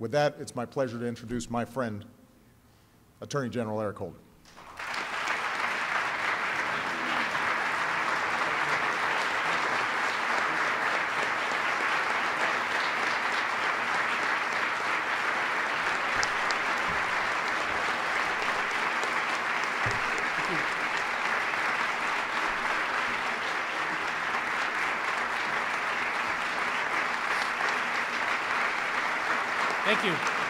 With that, it's my pleasure to introduce my friend, Attorney General Eric Holder. Thank you.